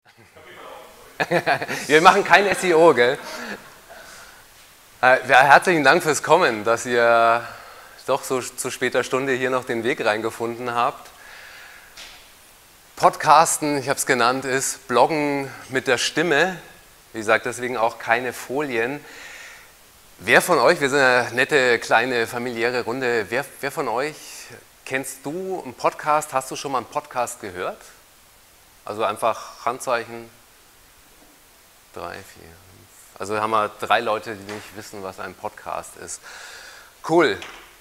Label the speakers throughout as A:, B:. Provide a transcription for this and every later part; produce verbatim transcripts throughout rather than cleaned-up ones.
A: Wir machen kein S E O, gell? Äh, ja, herzlichen Dank fürs Kommen, dass ihr doch so zu später Stunde hier noch den Weg reingefunden habt. Podcasten, ich habe es genannt, ist Bloggen mit der Stimme. Wie gesagt, deswegen auch keine Folien. Wer von euch, wir sind eine nette, kleine, familiäre Runde, wer, wer von euch, kennst du einen Podcast, hast du schon mal einen Podcast gehört? Also einfach Handzeichen, drei, vier, fünf. Also haben wir drei Leute, die nicht wissen, was ein Podcast ist. Cool.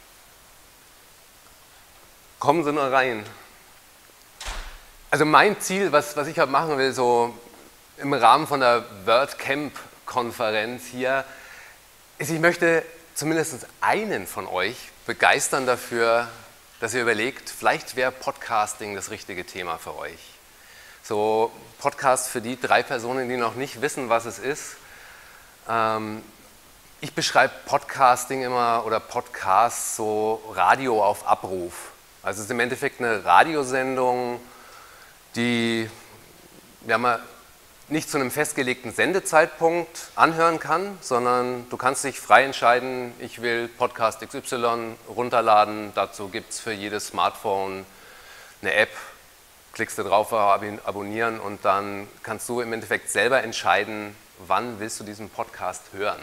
A: Kommen Sie nur rein. Also mein Ziel, was, was ich halt machen will, so im Rahmen von der WordCamp-Konferenz hier, ist, ich möchte zumindest einen von euch begeistern dafür, dass ihr überlegt, vielleicht wäre Podcasting das richtige Thema für euch. So Podcast für die drei Personen, die noch nicht wissen, was es ist. Ähm, ich beschreibe Podcasting immer oder Podcast so Radio auf Abruf. Also es ist im Endeffekt eine Radiosendung, die ja, man nicht zu einem festgelegten Sendezeitpunkt anhören kann, sondern du kannst dich frei entscheiden, ich will Podcast X Y runterladen, dazu gibt es für jedes Smartphone eine App, klickst du drauf, abonnieren und dann kannst du im Endeffekt selber entscheiden, wann willst du diesen Podcast hören.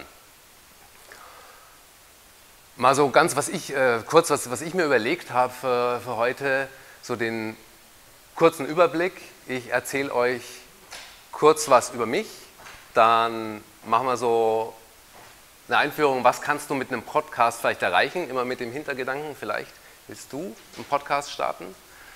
A: Mal so ganz, was ich, äh, kurz, was, was ich mir überlegt habe für, für heute, so den kurzen Überblick. Ich erzähle euch kurz was über mich, dann machen wir so eine Einführung, was kannst du mit einem Podcast vielleicht erreichen, immer mit dem Hintergedanken, vielleicht willst du einen Podcast starten.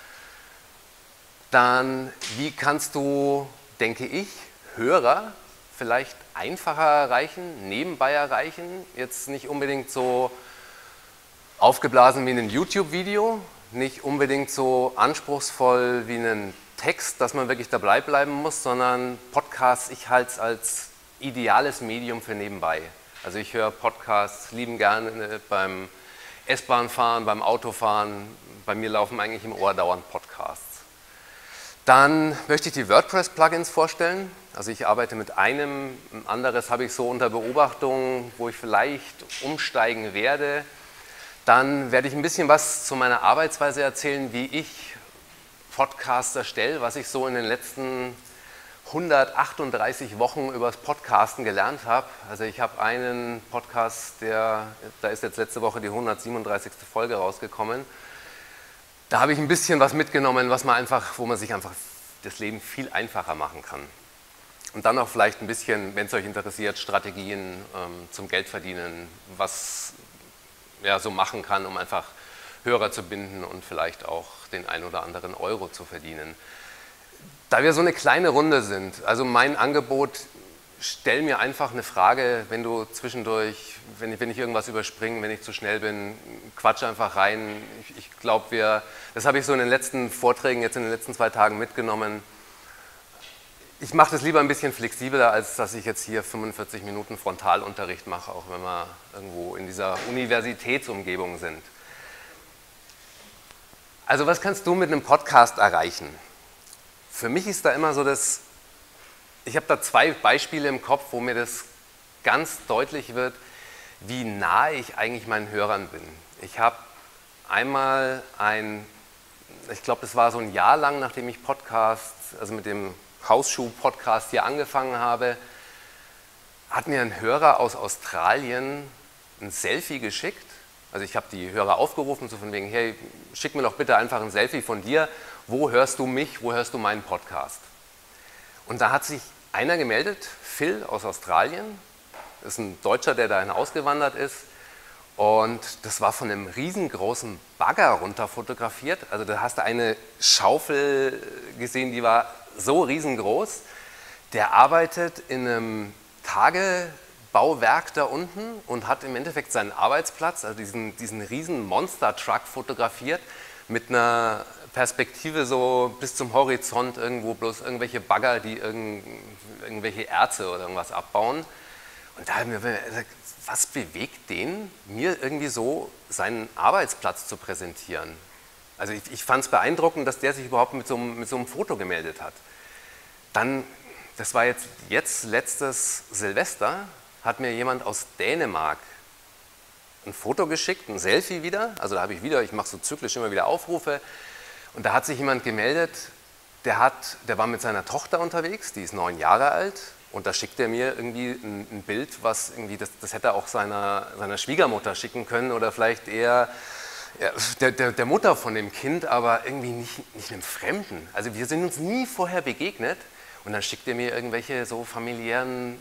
A: Dann, wie kannst du, denke ich, Hörer vielleicht einfacher erreichen, nebenbei erreichen, jetzt nicht unbedingt so aufgeblasen wie in einem YouTube-Video, nicht unbedingt so anspruchsvoll wie ein Text, dass man wirklich dabei bleiben muss, sondern Podcasts, ich halte es als ideales Medium für nebenbei. Also ich höre Podcasts lieben gerne beim S-Bahn-Fahren, beim Autofahren, bei mir laufen eigentlich im Ohr dauernd Podcasts. Dann möchte ich die WordPress-Plugins vorstellen. Also ich arbeite mit einem, ein anderes habe ich so unter Beobachtung, wo ich vielleicht umsteigen werde. Dann werde ich ein bisschen was zu meiner Arbeitsweise erzählen, wie ich Podcasts erstelle, was ich so in den letzten hundertachtunddreißig Wochen über das Podcasten gelernt habe. Also ich habe einen Podcast, der, da ist jetzt letzte Woche die hundertsiebenunddreißigste Folge rausgekommen. Da habe ich ein bisschen was mitgenommen, was man einfach, wo man sich einfach das Leben viel einfacher machen kann. Und dann auch vielleicht ein bisschen, wenn es euch interessiert, Strategien ähm, zum Geldverdienen, was ja, so machen kann, um einfach Hörer zu binden und vielleicht auch den ein oder anderen Euro zu verdienen. Da wir so eine kleine Runde sind, also mein Angebot, stell mir einfach eine Frage, wenn du zwischendurch, wenn ich, wenn ich irgendwas überspringe, wenn ich zu schnell bin, quatsch einfach rein. Ich, ich glaube, wir, das habe ich so in den letzten Vorträgen, jetzt in den letzten zwei Tagen mitgenommen. Ich mache das lieber ein bisschen flexibler, als dass ich jetzt hier fünfundvierzig Minuten Frontalunterricht mache, auch wenn wir irgendwo in dieser Universitätsumgebung sind. Also was kannst du mit einem Podcast erreichen? Für mich ist da immer so das, ich habe da zwei Beispiele im Kopf, wo mir das ganz deutlich wird, wie nahe ich eigentlich meinen Hörern bin. Ich habe einmal ein, ich glaube das war so ein Jahr lang, nachdem ich Podcast, also mit dem Hausschuh-Podcast hier angefangen habe, hat mir ein Hörer aus Australien ein Selfie geschickt. Also ich habe die Hörer aufgerufen, so von wegen, hey, schick mir doch bitte einfach ein Selfie von dir. Wo hörst du mich, wo hörst du meinen Podcast? Und da hat sich einer gemeldet, Phil aus Australien. Das ist ein Deutscher, der dahin ausgewandert ist. Und das war von einem riesengroßen Bagger runter fotografiert. Also da hast du eine Schaufel gesehen, die war so riesengroß. Der arbeitet in einem Tagebauwerk da unten und hat im Endeffekt seinen Arbeitsplatz, also diesen, diesen riesen Monster-Truck fotografiert mit einer Perspektive so bis zum Horizont irgendwo bloß irgendwelche Bagger, die irgend, irgendwelche Erze oder irgendwas abbauen. Und da haben wir gesagt, was bewegt den, mir irgendwie so seinen Arbeitsplatz zu präsentieren? Also ich, ich fand es beeindruckend, dass der sich überhaupt mit so, einem, mit so einem Foto gemeldet hat. Dann, das war jetzt, jetzt letztes Silvester, hat mir jemand aus Dänemark ein Foto geschickt, ein Selfie wieder. Also da habe ich wieder, ich mache so zyklisch immer wieder Aufrufe. Und da hat sich jemand gemeldet, der, hat, der war mit seiner Tochter unterwegs, die ist neun Jahre alt. Und da schickt er mir irgendwie ein, ein Bild, was irgendwie, das, das hätte er auch seiner, seiner Schwiegermutter schicken können oder vielleicht eher ja, der, der, der Mutter von dem Kind, aber irgendwie nicht, nicht einem Fremden. Also wir sind uns nie vorher begegnet und dann schickt er mir irgendwelche so familiären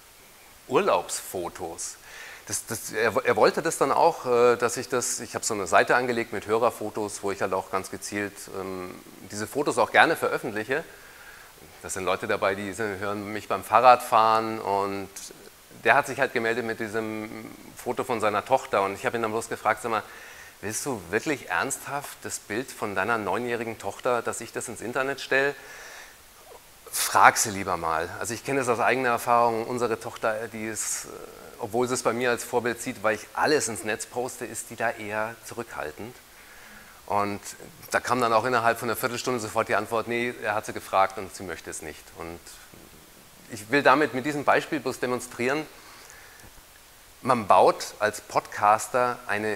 A: Urlaubsfotos. Das, das, er, er wollte das dann auch, dass ich das, ich habe so eine Seite angelegt mit Hörerfotos, wo ich halt auch ganz gezielt ähm, diese Fotos auch gerne veröffentliche. Da sind Leute dabei, die sind, hören mich beim Fahrradfahren und der hat sich halt gemeldet mit diesem Foto von seiner Tochter und ich habe ihn dann bloß gefragt, sag mal, willst du wirklich ernsthaft das Bild von deiner neunjährigen Tochter, dass ich das ins Internet stelle? Frag sie lieber mal. Also ich kenne das aus eigener Erfahrung, unsere Tochter, die ist, obwohl sie es bei mir als Vorbild sieht, weil ich alles ins Netz poste, ist die da eher zurückhaltend. Und da kam dann auch innerhalb von einer Viertelstunde sofort die Antwort, nee, er hat sie gefragt und sie möchte es nicht. Und ich will damit mit diesem Beispiel bloß demonstrieren, man baut als Podcaster eine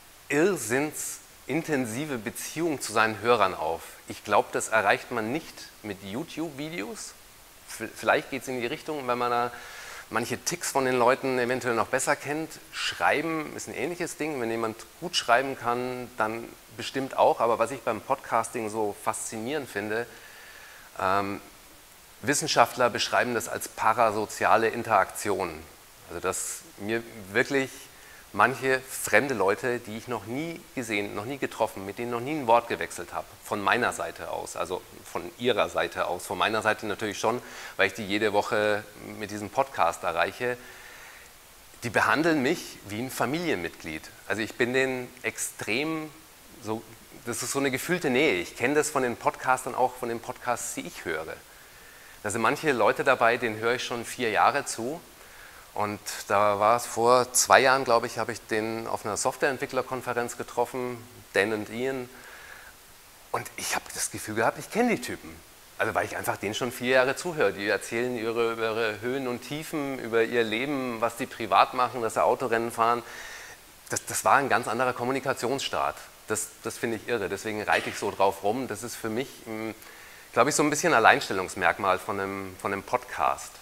A: irrsinnsintensive Beziehung zu seinen Hörern auf. Ich glaube, das erreicht man nicht mit YouTube-Videos. Vielleicht geht es in die Richtung, wenn man da manche Ticks von den Leuten eventuell noch besser kennt. Schreiben ist ein ähnliches Ding. Wenn jemand gut schreiben kann, dann bestimmt auch. Aber was ich beim Podcasting so faszinierend finde, ähm, Wissenschaftler beschreiben das als parasoziale Interaktion. Also dass mir wirklich manche fremde Leute, die ich noch nie gesehen, noch nie getroffen, mit denen noch nie ein Wort gewechselt habe, von meiner Seite aus, also von ihrer Seite aus, von meiner Seite natürlich schon, weil ich die jede Woche mit diesem Podcast erreiche, die behandeln mich wie ein Familienmitglied. Also ich bin denen extrem, so, das ist so eine gefühlte Nähe. Ich kenne das von den Podcastern auch, von den Podcasts, die ich höre. Da sind manche Leute dabei, denen höre ich schon vier Jahre zu. Und da war es vor zwei Jahren, glaube ich, habe ich den auf einer Softwareentwicklerkonferenz getroffen, Dan und Ian. Und ich habe das Gefühl gehabt, ich kenne die Typen. Also weil ich einfach denen schon vier Jahre zuhöre. Die erzählen ihre, ihre Höhen und Tiefen, über ihr Leben, was die privat machen, dass sie Autorennen fahren. Das, das war ein ganz anderer Kommunikationsstart. Das, das finde ich irre. Deswegen reite ich so drauf rum. Das ist für mich, glaube ich, so ein bisschen Alleinstellungsmerkmal von einem, von einem Podcast.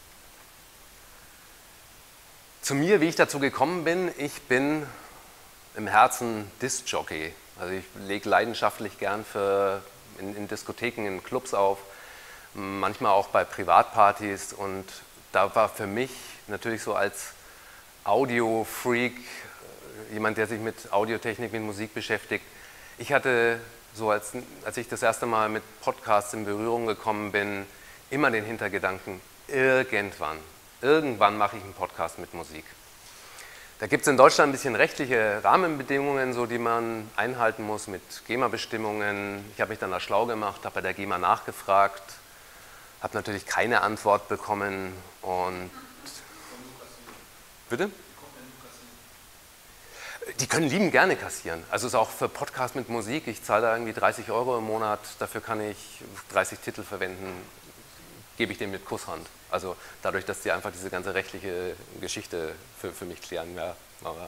A: Zu mir, wie ich dazu gekommen bin, ich bin im Herzen Disc-Jockey. Also ich lege leidenschaftlich gern für, in, in Diskotheken, in Clubs auf, manchmal auch bei Privatpartys und da war für mich natürlich so als Audio-Freak, jemand, der sich mit Audiotechnik, mit Musik beschäftigt, ich hatte so, als, als ich das erste Mal mit Podcasts in Berührung gekommen bin, immer den Hintergedanken, irgendwann, Irgendwann mache ich einen Podcast mit Musik. Da gibt es in Deutschland ein bisschen rechtliche Rahmenbedingungen, so die man einhalten muss mit GEMA-Bestimmungen. Ich habe mich dann da schlau gemacht, habe bei der GEMA nachgefragt, habe natürlich keine Antwort bekommen und... Bitte? Die können lieben gerne kassieren. Also es ist auch für Podcast mit Musik, ich zahle da irgendwie dreißig Euro im Monat, dafür kann ich dreißig Titel verwenden, gebe ich denen mit Kusshand. Also dadurch, dass die einfach diese ganze rechtliche Geschichte für, für mich klären. Ja, aber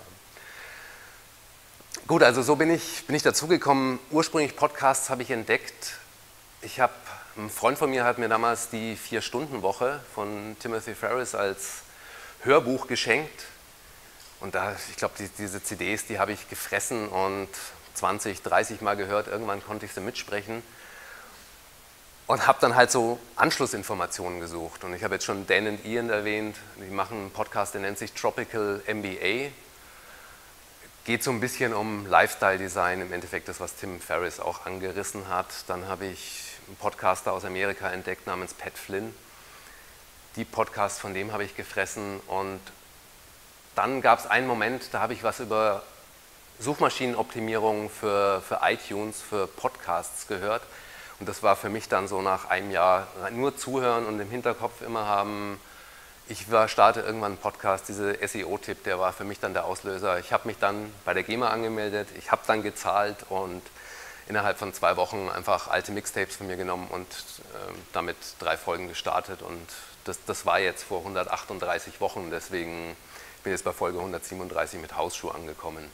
A: gut, also so bin ich, bin ich dazugekommen. Ursprünglich Podcasts habe ich entdeckt. Ich habe, ein Freund von mir hat mir damals die Vier-Stunden-Woche von Timothy Ferriss als Hörbuch geschenkt. Und da, ich glaube, die, diese C Ds, die habe ich gefressen und zwanzig, dreißig Mal gehört. Irgendwann konnte ich sie mitsprechen. Und habe dann halt so Anschlussinformationen gesucht. Und ich habe jetzt schon Dan und Ian erwähnt, die machen einen Podcast, der nennt sich Tropical M B A. Geht so ein bisschen um Lifestyle-Design, im Endeffekt das, was Tim Ferriss auch angerissen hat. Dann habe ich einen Podcaster aus Amerika entdeckt namens Pat Flynn. Die Podcasts von dem habe ich gefressen. Und dann gab es einen Moment, da habe ich was über Suchmaschinenoptimierung für, für iTunes, für Podcasts gehört. Und das war für mich dann so nach einem Jahr nur zuhören und im Hinterkopf immer haben, ich war, starte irgendwann einen Podcast, dieser S E O-Tipp, der war für mich dann der Auslöser. Ich habe mich dann bei der GEMA angemeldet, ich habe dann gezahlt und innerhalb von zwei Wochen einfach alte Mixtapes von mir genommen und äh, damit drei Folgen gestartet. Und das, das war jetzt vor hundertachtunddreißig Wochen, deswegen bin ich jetzt bei Folge hundertsiebenunddreißig mit Hausschuh angekommen.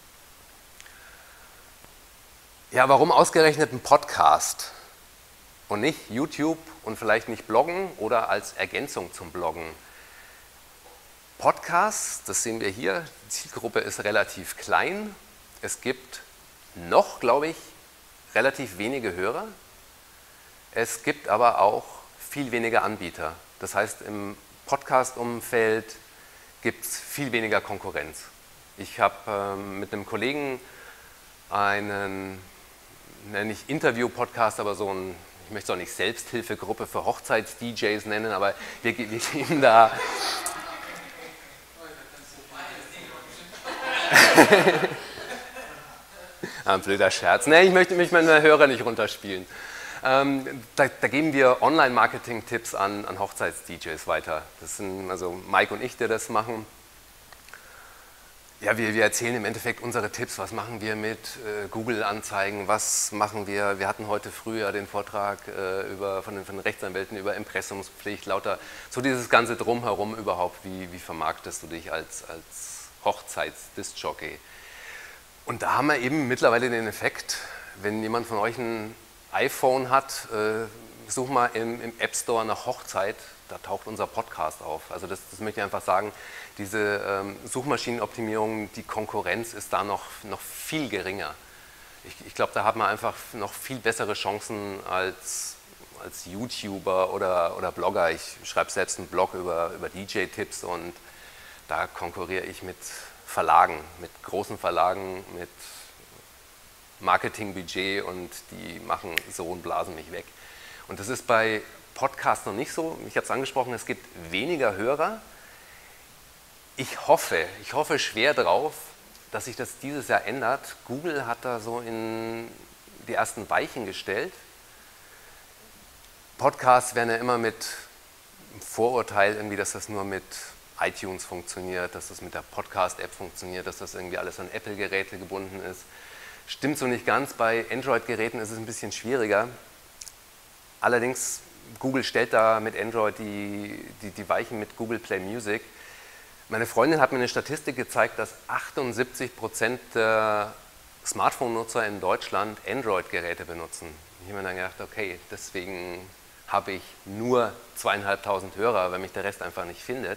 A: Ja, warum ausgerechnet ein Podcast und nicht YouTube und vielleicht nicht Bloggen oder als Ergänzung zum Bloggen? Podcasts, das sehen wir hier, die Zielgruppe ist relativ klein. Es gibt noch, glaube ich, relativ wenige Hörer. Es gibt aber auch viel weniger Anbieter. Das heißt, im Podcast-Umfeld gibt es viel weniger Konkurrenz. Ich habe ähm, mit einem Kollegen einen, ne, nicht Interview-Podcast, aber so ein, ich möchte es auch nicht Selbsthilfegruppe für Hochzeits-D Js nennen, aber wir, wir geben da... Ein blöder Scherz. Nee, ich möchte mich meine Hörer nicht runterspielen. Ähm, da, da geben wir Online-Marketing-Tipps an, an Hochzeits-D Js weiter. Das sind also Mike und ich, die das machen. Ja, wir, wir erzählen im Endeffekt unsere Tipps. Was machen wir mit äh, Google-Anzeigen? Was machen wir? Wir hatten heute früh ja den Vortrag äh, über, von, den, von den Rechtsanwälten über Impressumspflicht, lauter so dieses ganze Drumherum überhaupt. Wie, wie vermarktest du dich als, als Hochzeits-Disc-Jockey? Und da haben wir eben mittlerweile den Effekt, wenn jemand von euch ein iPhone hat, äh, such mal im, im App Store nach Hochzeit, da taucht unser Podcast auf. Also das, das möchte ich einfach sagen, diese ähm, Suchmaschinenoptimierung, die Konkurrenz ist da noch, noch viel geringer. Ich, ich glaube, da hat man einfach noch viel bessere Chancen als, als YouTuber oder, oder Blogger. Ich schreibe selbst einen Blog über, über D J-Tipps und da konkurriere ich mit Verlagen, mit großen Verlagen, mit Marketingbudget und die machen so und blasen mich weg. Und das ist bei Podcasts noch nicht so. Ich habe es angesprochen, es gibt weniger Hörer. Ich hoffe, ich hoffe schwer drauf, dass sich das dieses Jahr ändert. Google hat da so in die ersten Weichen gestellt. Podcasts werden ja immer mit einem Vorurteil, irgendwie, dass das nur mit iTunes funktioniert, dass das mit der Podcast-App funktioniert, dass das irgendwie alles an Apple-Geräte gebunden ist. Stimmt so nicht ganz, bei Android-Geräten ist es ein bisschen schwieriger. Allerdings, Google stellt da mit Android die, die, die Weichen mit Google Play Music. Meine Freundin hat mir eine Statistik gezeigt, dass achtundsiebzig Prozent der Smartphone-Nutzer in Deutschland Android-Geräte benutzen. Ich habe mir dann gedacht, okay, deswegen habe ich nur zweieinhalbtausend Hörer, weil mich der Rest einfach nicht findet.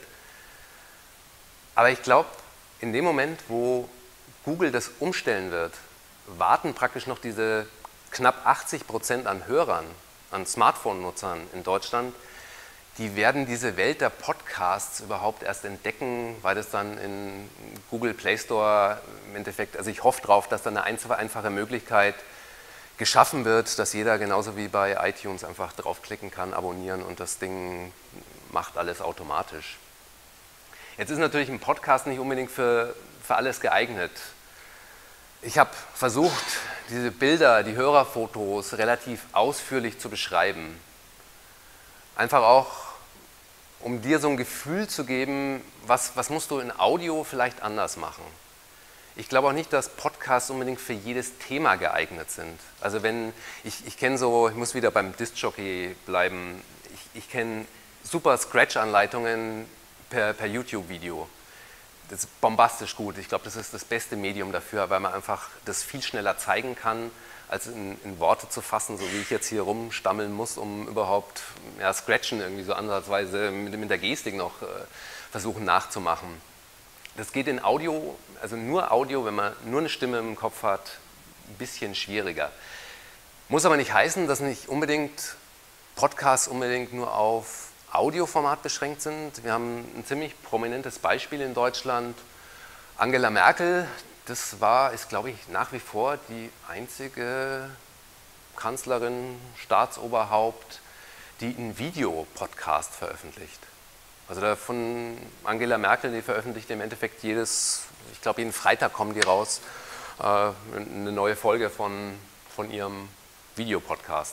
A: Aber ich glaube, in dem Moment, wo Google das umstellen wird, warten praktisch noch diese knapp achtzig Prozent an Hörern, an Smartphone-Nutzern in Deutschland, die werden diese Welt der Podcasts überhaupt erst entdecken, weil das dann in Google Play Store im Endeffekt, also ich hoffe drauf, dass dann eine einfache Möglichkeit geschaffen wird, dass jeder genauso wie bei iTunes einfach draufklicken kann, abonnieren und das Ding macht alles automatisch. Jetzt ist natürlich ein Podcast nicht unbedingt für, für alles geeignet. Ich habe versucht, diese Bilder, die Hörerfotos relativ ausführlich zu beschreiben. Einfach auch, um dir so ein Gefühl zu geben, was, was musst du in Audio vielleicht anders machen. Ich glaube auch nicht, dass Podcasts unbedingt für jedes Thema geeignet sind. Also wenn, ich, ich kenne so, ich muss wieder beim Disc-Jockey bleiben, ich, ich kenne super Scratch-Anleitungen per, per YouTube-Video. Das ist bombastisch gut. Ich glaube, das ist das beste Medium dafür, weil man einfach das viel schneller zeigen kann, als in, in Worte zu fassen, so wie ich jetzt hier rumstammeln muss, um überhaupt ja, Scratchen irgendwie so ansatzweise mit, mit der Gestik noch äh, versuchen nachzumachen. Das geht in Audio, also nur Audio, wenn man nur eine Stimme im Kopf hat, ein bisschen schwieriger. Muss aber nicht heißen, dass nicht unbedingt Podcasts unbedingt nur auf Audioformat beschränkt sind. Wir haben ein ziemlich prominentes Beispiel in Deutschland. Angela Merkel, das war, ist glaube ich nach wie vor die einzige Kanzlerin, Staatsoberhaupt, die einen Videopodcast veröffentlicht. Also da von Angela Merkel, die veröffentlicht im Endeffekt jedes, ich glaube jeden Freitag kommen die raus, äh, eine neue Folge von, von ihrem Videopodcast.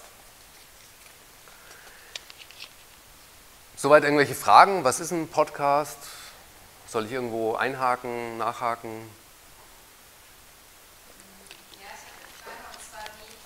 A: Soweit irgendwelche Fragen? Was ist ein Podcast? Soll ich irgendwo einhaken, nachhaken?
B: Ja, ich habe eine Frage, und zwar, wie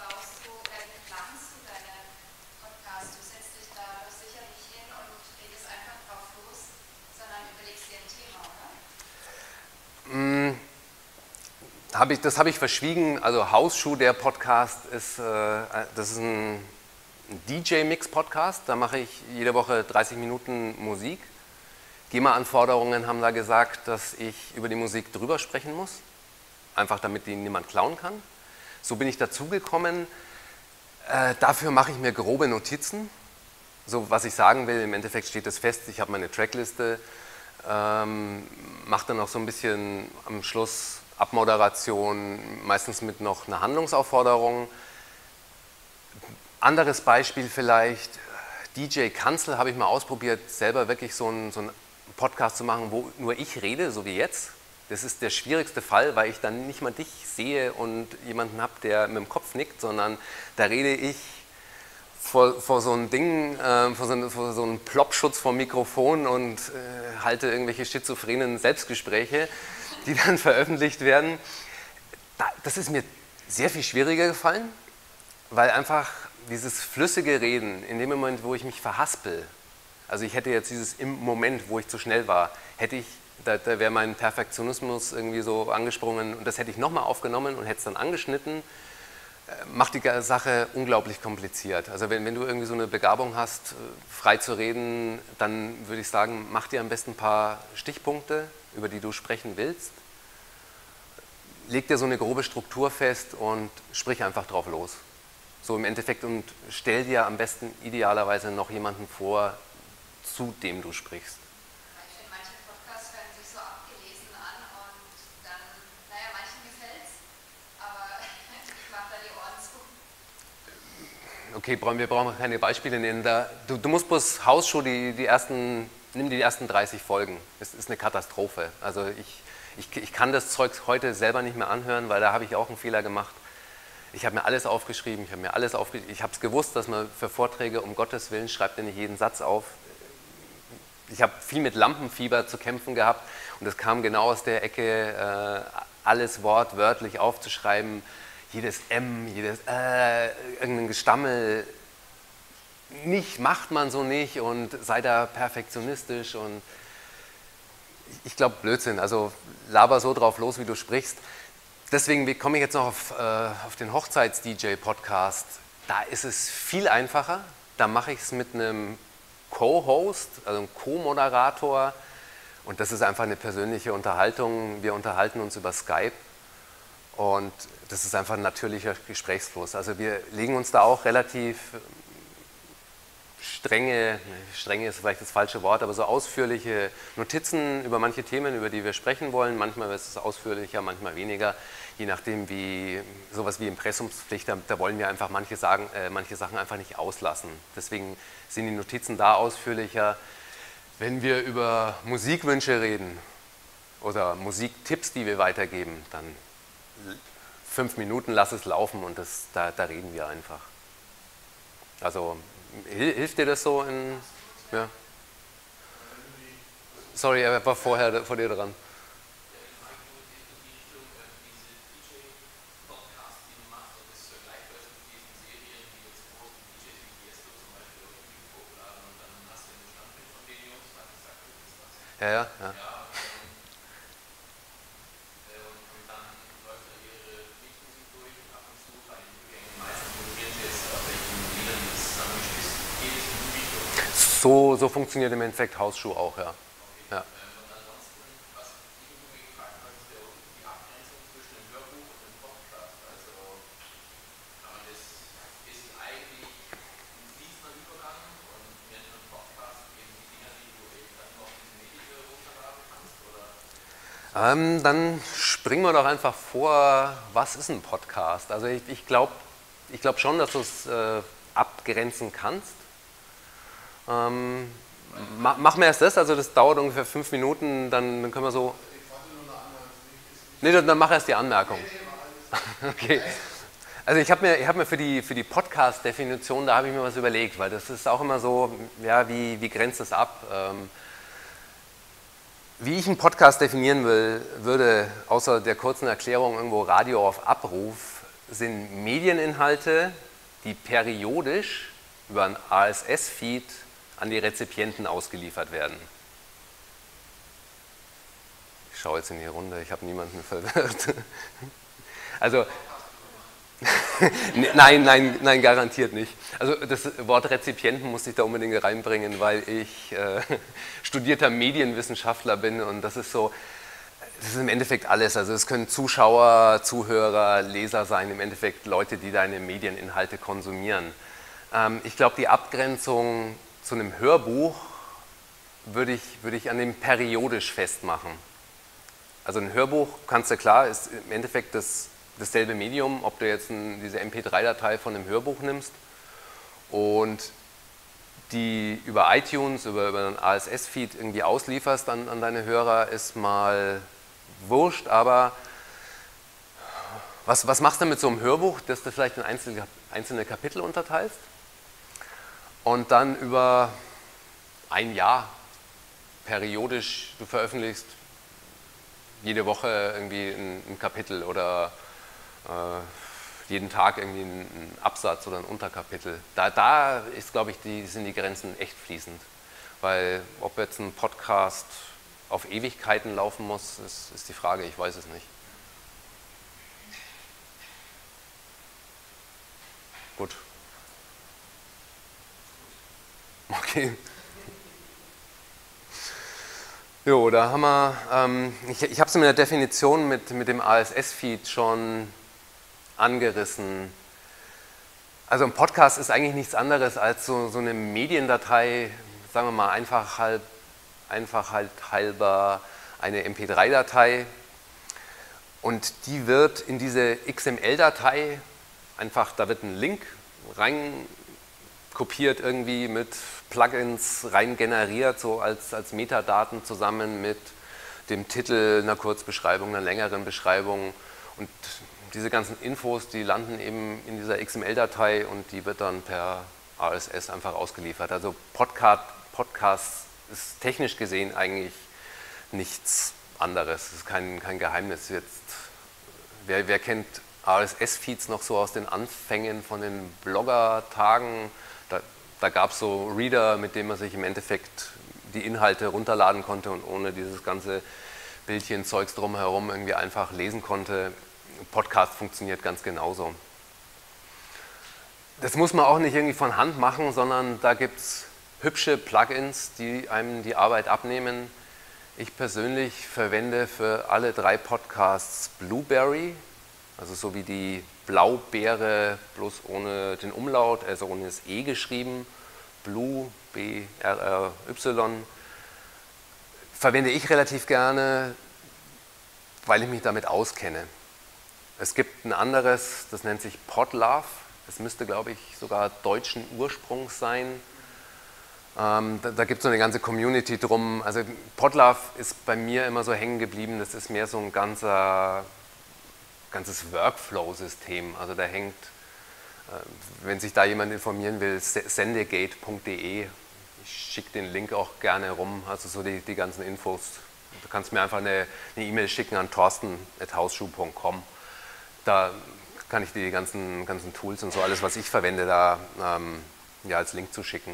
A: hab ich, das habe ich verschwiegen. Also Hausschuh, der Podcast, ist, äh, das ist ein D J-Mix-Podcast. Da mache ich jede Woche dreißig Minuten Musik. GEMA-Anforderungen haben da gesagt, dass ich über die Musik drüber sprechen muss. Einfach damit die niemand klauen kann. So bin ich dazugekommen. Äh, dafür mache ich mir grobe Notizen. So, was ich sagen will, im Endeffekt steht das fest. Ich habe meine Trackliste, ähm, mache dann auch so ein bisschen am Schluss Abmoderation, meistens mit noch einer Handlungsaufforderung. Anderes Beispiel vielleicht, D J Kanzel habe ich mal ausprobiert, selber wirklich so einen, so einen Podcast zu machen, wo nur ich rede, so wie jetzt. Das ist der schwierigste Fall, weil ich dann nicht mal dich sehe und jemanden habe, der mit dem Kopf nickt, sondern da rede ich vor, vor so ein Ding, äh, vor, so, vor so einen Ploppschutz vom Mikrofon und äh, halte irgendwelche schizophrenen Selbstgespräche, die dann veröffentlicht werden. Das ist mir sehr viel schwieriger gefallen, weil einfach dieses flüssige Reden, in dem Moment, wo ich mich verhaspel, also ich hätte jetzt dieses im Moment, wo ich zu schnell war, hätte ich, da, da wäre mein Perfektionismus irgendwie so angesprungen und das hätte ich nochmal aufgenommen und hätte es dann angeschnitten, macht die Sache unglaublich kompliziert. Also wenn, wenn du irgendwie so eine Begabung hast, frei zu reden, dann würde ich sagen, mach dir am besten ein paar Stichpunkte, über die du sprechen willst, leg dir so eine grobe Struktur fest und sprich einfach drauf los. So im Endeffekt und stell dir am besten idealerweise noch jemanden vor, zu dem du sprichst.
B: Ich finde, manche Podcasts hören sich so abgelesen an und dann, naja, manchen gefällt es, aber ich mache da die Ohren zu.
A: Okay, wir brauchen keine Beispiele nennen. Da, du, du musst bloß Hausschuh, die, die ersten, nimm die ersten dreißig Folgen. Es ist eine Katastrophe. Also ich, ich, ich kann das Zeug heute selber nicht mehr anhören, weil da habe ich auch einen Fehler gemacht. Ich habe mir alles aufgeschrieben, ich habe mir alles aufgeschrieben. Ich habe es gewusst, dass man für Vorträge, um Gottes Willen, schreibt ihr nicht jeden Satz auf. Ich habe viel mit Lampenfieber zu kämpfen gehabt und das kam genau aus der Ecke, äh, alles wortwörtlich aufzuschreiben, jedes M, jedes äh, irgendein Gestammel. Nicht, macht man so nicht und sei da perfektionistisch und ich glaube Blödsinn, also laber so drauf los, wie du sprichst. Deswegen komme ich jetzt noch auf, äh, auf den Hochzeits-D J-Podcast. Da ist es viel einfacher, da mache ich es mit einem Co-Host, also einem Co-Moderator und das ist einfach eine persönliche Unterhaltung. Wir unterhalten uns über Skype und das ist einfach ein natürlicher Gesprächsfluss. Also wir legen uns da auch relativ strenge, strenge ist vielleicht das falsche Wort, aber so ausführliche Notizen über manche Themen, über die wir sprechen wollen. Manchmal ist es ausführlicher, manchmal weniger, je nachdem wie sowas wie Impressumspflicht, da, da wollen wir einfach manche, sagen, äh, manche Sachen einfach nicht auslassen. Deswegen sind die Notizen da ausführlicher. Wenn wir über Musikwünsche reden oder Musiktipps, die wir weitergeben, dann fünf Minuten, lass es laufen und das, da, da reden wir einfach. Also hilft dir das so in, ja? Sorry, er war vorher vor dir dran. Ja, ja, ja. So, so funktioniert im Endeffekt Hausschuh auch, ja. Ja. Ähm, dann springen wir doch einfach vor, was ist ein Podcast? Also ich, ich glaube ich glaub schon, dass du es äh, abgrenzen kannst. Ähm, ma, machen wir erst das, also das dauert ungefähr fünf Minuten, dann, dann können wir so... Nee, dann, dann mach erst die Anmerkung. Okay. Also ich habe mir, ich hab mir für die, für die Podcast-Definition, da habe ich mir was überlegt, weil das ist auch immer so, ja, wie, wie grenzt es ab? Ähm, Wie ich einen Podcast definieren will, würde, außer der kurzen Erklärung irgendwo Radio auf Abruf, sind Medieninhalte, die periodisch über einen R S S-Feed an die Rezipienten ausgeliefert werden. Ich schaue jetzt in die Runde, ich habe niemanden verwirrt. Also, nein, nein, nein, garantiert nicht. Also das Wort Rezipienten musste ich da unbedingt reinbringen, weil ich äh, studierter Medienwissenschaftler bin und das ist so, das ist im Endeffekt alles. Also es können Zuschauer, Zuhörer, Leser sein, im Endeffekt Leute, die deine Medieninhalte konsumieren. Ähm, ich glaube, die Abgrenzung zu einem Hörbuch würde ich, würde ich an dem periodisch festmachen. Also ein Hörbuch, kannst du klar, ist im Endeffekt das dasselbe Medium, ob du jetzt ein, diese M P drei Datei von einem Hörbuch nimmst und die über iTunes, über, über einen A S S-Feed irgendwie auslieferst an, an deine Hörer, ist mal wurscht, aber was, was machst du mit so einem Hörbuch, dass du vielleicht in einzelne, einzelne Kapitel unterteilst und dann über ein Jahr periodisch, du veröffentlichst jede Woche irgendwie ein, ein Kapitel oder jeden Tag irgendwie ein Absatz oder ein Unterkapitel. Da, da ist, glaube ich, die, sind die Grenzen echt fließend. Weil ob jetzt ein Podcast auf Ewigkeiten laufen muss, ist, ist die Frage, ich weiß es nicht. Gut. Okay. Jo, da haben wir, ähm, ich, ich habe es in der Definition mit, mit dem A S S-Feed schon angerissen. Also ein Podcast ist eigentlich nichts anderes als so, so eine Mediendatei, sagen wir mal einfach halb, einfach halt halber eine M P drei Datei und die wird in diese X M L-Datei einfach, da wird ein Link rein kopiert irgendwie mit Plugins rein generiert, so als, als Metadaten zusammen mit dem Titel, einer Kurzbeschreibung, einer längeren Beschreibung und diese ganzen Infos, die landen eben in dieser X M L-Datei und die wird dann per R S S einfach ausgeliefert. Also Podcast, Podcast ist technisch gesehen eigentlich nichts anderes. Es ist kein, kein Geheimnis. Jetzt, wer, wer kennt R S S-Feeds noch so aus den Anfängen von den Blogger-Tagen? Da, da gab es so Reader, mit denen man sich im Endeffekt die Inhalte runterladen konnte und ohne dieses ganze Bildchen-Zeugs drumherum irgendwie einfach lesen konnte. Podcast funktioniert ganz genauso. Das muss man auch nicht irgendwie von Hand machen, sondern da gibt es hübsche Plugins, die einem die Arbeit abnehmen. Ich persönlich verwende für alle drei Podcasts Blueberry, also so wie die Blaubeere, bloß ohne den Umlaut, also ohne das E geschrieben, Blue, B R R Y. Verwende ich relativ gerne, weil ich mich damit auskenne. Es gibt ein anderes, das nennt sich Podlove. Das müsste, glaube ich, sogar deutschen Ursprungs sein. Ähm, da da gibt es so eine ganze Community drum. Also Podlove ist bei mir immer so hängen geblieben. Das ist mehr so ein ganzer, ganzes Workflow-System. Also da hängt, äh, wenn sich da jemand informieren will, sendegate punkt de. Ich schicke den Link auch gerne rum. Also so die, die ganzen Infos. Du kannst mir einfach eine E-Mail schicken an thorsten at hausschuh punkt com. Da kann ich dir die ganzen, ganzen Tools und so, alles, was ich verwende, da ähm, ja, als Link zu schicken.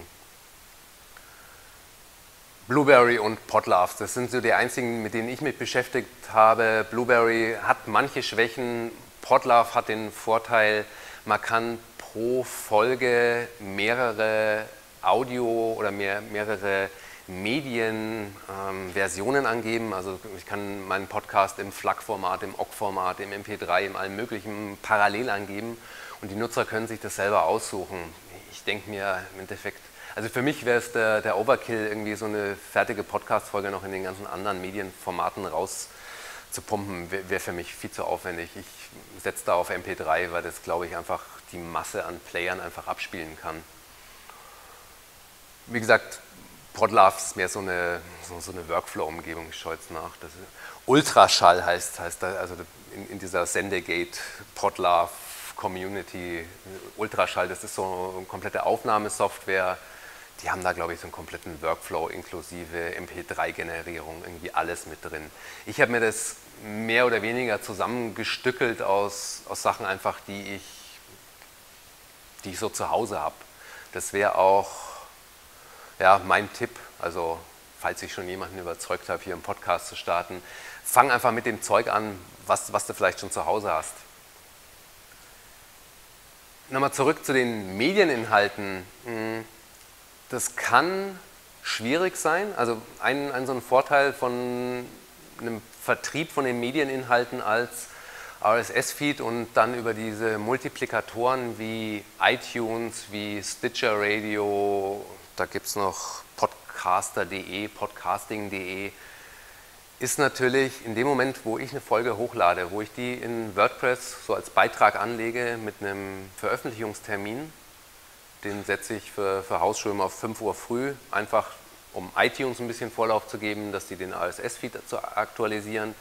A: Blueberry und Podlove, das sind so die einzigen, mit denen ich mich beschäftigt habe. Blueberry hat manche Schwächen, Podlove hat den Vorteil, man kann pro Folge mehrere Audio- oder mehr, mehrere Medienversionen ähm, angeben. Also ich kann meinen Podcast im F L A C-Format, im O G G-Format, im M P drei, in allem möglichen parallel angeben und die Nutzer können sich das selber aussuchen. Ich denke mir im Endeffekt, also für mich wäre es der, der Overkill, irgendwie so eine fertige Podcast-Folge noch in den ganzen anderen Medienformaten rauszupumpen, wäre wär für mich viel zu aufwendig. Ich setze da auf M P drei, weil das, glaube ich, einfach die Masse an Playern einfach abspielen kann. Wie gesagt, Podlove ist mehr so eine, so, so eine Workflow-Umgebung, ich schaue jetzt nach. Das ist, Ultraschall heißt, heißt da, also in, in dieser Sendegate Podlove Community. Ultraschall, das ist so eine komplette Aufnahmesoftware. Die haben da, glaube ich, so einen kompletten Workflow inklusive M P drei Generierung, irgendwie alles mit drin. Ich habe mir das mehr oder weniger zusammengestückelt aus, aus Sachen einfach, die ich, die ich so zu Hause habe. Das wäre auch ja, mein Tipp, also falls ich schon jemanden überzeugt habe, hier einen Podcast zu starten, fang einfach mit dem Zeug an, was, was du vielleicht schon zu Hause hast. nochmal zurück zu den Medieninhalten. Das kann schwierig sein. Also ein, ein so ein Vorteil von einem Vertrieb von den Medieninhalten als R S S-Feed und dann über diese Multiplikatoren wie iTunes, wie Stitcher Radio, da gibt es noch podcaster punkt de, podcasting punkt de, ist natürlich in dem Moment, wo ich eine Folge hochlade, wo ich die in WordPress so als Beitrag anlege mit einem Veröffentlichungstermin, den setze ich für, für Hausschulen auf fünf Uhr früh, einfach um iTunes ein bisschen Vorlauf zu geben, dass die den R S S-Feed zu aktualisieren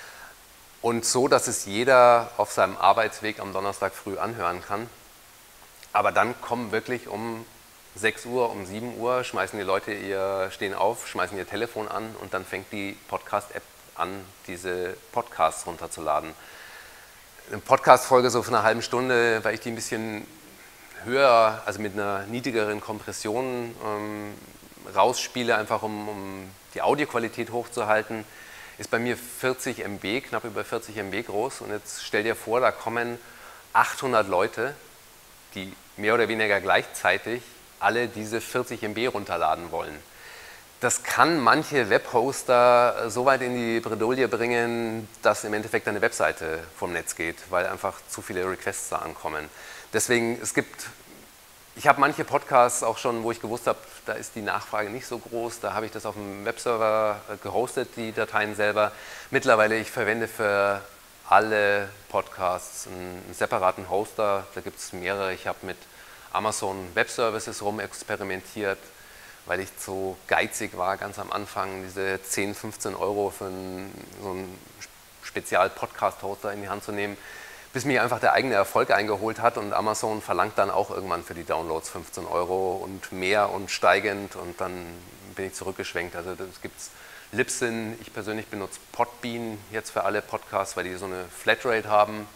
A: und so, dass es jeder auf seinem Arbeitsweg am Donnerstag früh anhören kann. Aber dann kommen wirklich um sechs Uhr, um sieben Uhr, schmeißen die Leute ihr, stehen auf, schmeißen ihr Telefon an und dann fängt die Podcast-App an, diese Podcasts runterzuladen. Eine Podcast-Folge so von einer halben Stunde, weil ich die ein bisschen höher, also mit einer niedrigeren Kompression ähm, rausspiele, einfach um, um die Audioqualität hochzuhalten, ist bei mir vierzig Megabyte, knapp über vierzig Megabyte groß. Und jetzt stell dir vor, da kommen achthundert Leute, die mehr oder weniger gleichzeitig alle diese vierzig Megabyte runterladen wollen. Das kann manche Webhoster so weit in die Bredouille bringen, dass im Endeffekt eine Webseite vom Netz geht, weil einfach zu viele Requests da ankommen. Deswegen, es gibt, ich habe manche Podcasts auch schon, wo ich gewusst habe, da ist die Nachfrage nicht so groß, da habe ich das auf dem Webserver gehostet, die Dateien selber. Mittlerweile, ich verwende für alle Podcasts einen separaten Hoster, da gibt es mehrere. Ich habe mit Amazon Web Services rumexperimentiert, weil ich so geizig war, ganz am Anfang diese zehn, fünfzehn Euro für einen, so einen Spezial-Podcast-Hoster in die Hand zu nehmen, bis mir einfach der eigene Erfolg eingeholt hat und Amazon verlangt dann auch irgendwann für die Downloads fünfzehn Euro und mehr und steigend und dann bin ich zurückgeschwenkt. Also es gibt Libsyn, ich persönlich benutze Podbean jetzt für alle Podcasts, weil die so eine Flatrate haben.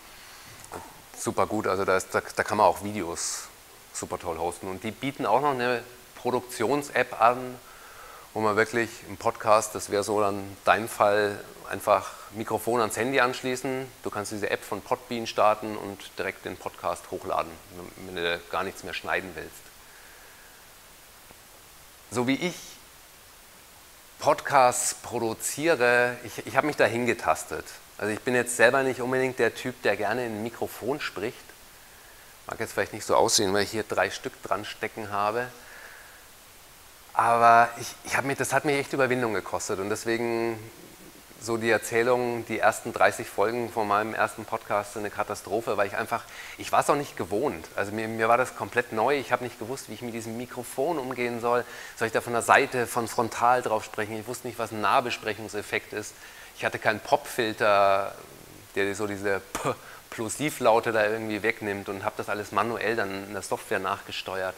A: Super gut, also da, ist, da, da kann man auch Videos super toll hosten. Und die bieten auch noch eine Produktions-App an, wo man wirklich im Podcast, das wäre so dann dein Fall, einfach Mikrofon ans Handy anschließen. Du kannst diese App von Podbean starten und direkt den Podcast hochladen, wenn du gar nichts mehr schneiden willst. So wie ich Podcasts produziere, ich, ich habe mich da hingetastet. Also ich bin jetzt selber nicht unbedingt der Typ, der gerne in ein Mikrofon spricht. Mag jetzt vielleicht nicht so aussehen, weil ich hier drei Stück dran stecken habe. Aber ich, ich hab mich, das hat mich echt Überwindung gekostet. Und deswegen so die Erzählung, die ersten dreißig Folgen von meinem ersten Podcast sind eine Katastrophe, weil ich einfach, ich war es auch nicht gewohnt. Also mir, mir war das komplett neu. Ich habe nicht gewusst, wie ich mit diesem Mikrofon umgehen soll. Soll ich da von der Seite, von frontal drauf sprechen? Ich wusste nicht, was ein Nahbesprechungseffekt ist. Ich hatte keinen Popfilter, der so diese P Plosivlaute da irgendwie wegnimmt und habe das alles manuell dann in der Software nachgesteuert.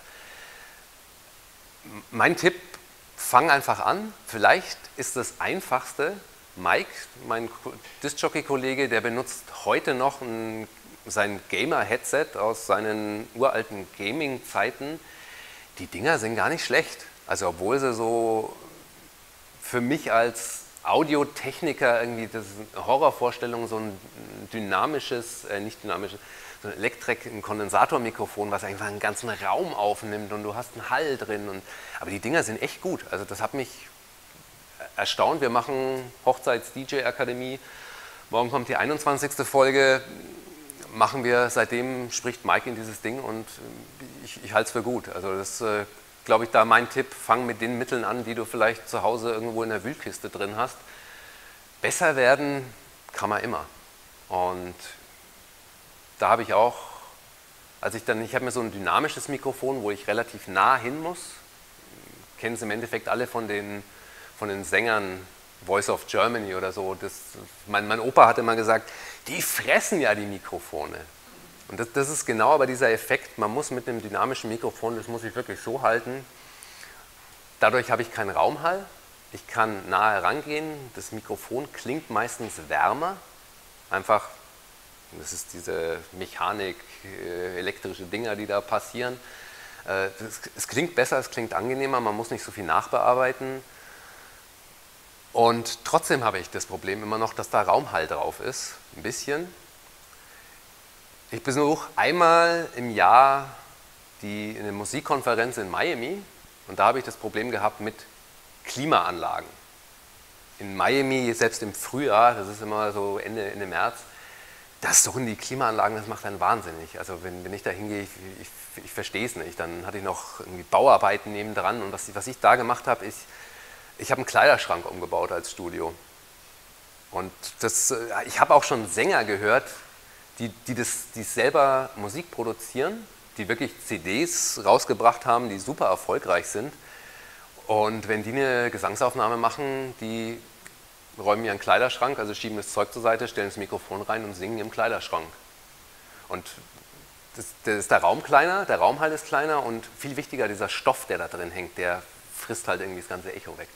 A: Mein Tipp, fang einfach an. Vielleicht ist das Einfachste, Mike, mein Disc-Jockey-Kollege, der benutzt heute noch ein, sein Gamer-Headset aus seinen uralten Gaming-Zeiten. Die Dinger sind gar nicht schlecht. Also obwohl sie so für mich als Audiotechniker irgendwie, das ist eine Horrorvorstellung, so ein dynamisches, äh, nicht dynamisches, so ein Elektrik, ein Kondensatormikrofon, was einfach einen ganzen Raum aufnimmt und du hast einen Hall drin. Und, aber die Dinger sind echt gut. Also das hat mich erstaunt. Wir machen Hochzeits-D J-Akademie. Morgen kommt die einundzwanzigste Folge. Machen wir, seitdem spricht Mike in dieses Ding und ich, ich halte es für gut. Also das äh, glaube ich, da mein Tipp, fang mit den Mitteln an, die du vielleicht zu Hause irgendwo in der Wühlkiste drin hast. Besser werden kann man immer. Und da habe ich auch, als ich dann, ich habe mir so ein dynamisches Mikrofon, wo ich relativ nah hin muss, kennen es im Endeffekt alle von den, von den Sängern Voice of Germany oder so. Das, mein, mein Opa hat immer gesagt, die fressen ja die Mikrofone. Und das, das ist genau aber dieser Effekt, man muss mit einem dynamischen Mikrofon, das muss ich wirklich so halten, dadurch habe ich keinen Raumhall, ich kann nahe herangehen, das Mikrofon klingt meistens wärmer, einfach, das ist diese Mechanik, elektrische Dinger, die da passieren. Es klingt besser, es klingt angenehmer, man muss nicht so viel nachbearbeiten. Und trotzdem habe ich das Problem immer noch, dass da Raumhall drauf ist, ein bisschen. Ich besuche einmal im Jahr die, eine Musikkonferenz in Miami und da habe ich das Problem gehabt mit Klimaanlagen. In Miami, selbst im Frühjahr, das ist immer so Ende, Ende März, das suchen die Klimaanlagen, das macht einen wahnsinnig. Also wenn, wenn ich da hingehe, ich, ich, ich verstehe es nicht. Dann hatte ich noch irgendwie Bauarbeiten nebendran und was, was ich da gemacht habe, ist, ich habe einen Kleiderschrank umgebaut als Studio. Und das, ich habe auch schon Sänger gehört, die, die, das, die selber Musik produzieren, die wirklich C Ds rausgebracht haben, die super erfolgreich sind. Und wenn die eine Gesangsaufnahme machen, die räumen ihren Kleiderschrank, also schieben das Zeug zur Seite, stellen das Mikrofon rein und singen im Kleiderschrank. Und das, das ist der Raum kleiner, der Raumhalt ist kleiner und viel wichtiger, dieser Stoff, der da drin hängt, der frisst halt irgendwie das ganze Echo weg.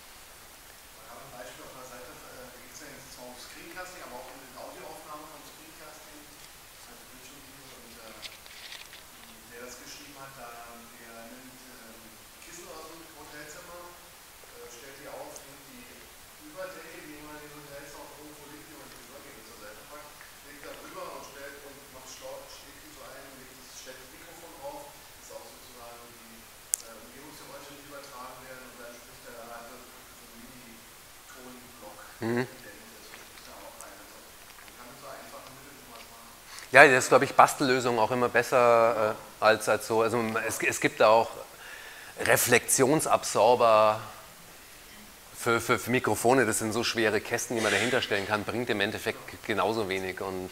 A: Mhm. Ja, das ist, glaube ich, Bastellösung auch immer besser äh, als, als so. Also es, es gibt da auch Reflexionsabsorber für, für, für Mikrofone, das sind so schwere Kästen, die man dahinter stellen kann, bringt im Endeffekt genauso wenig. Und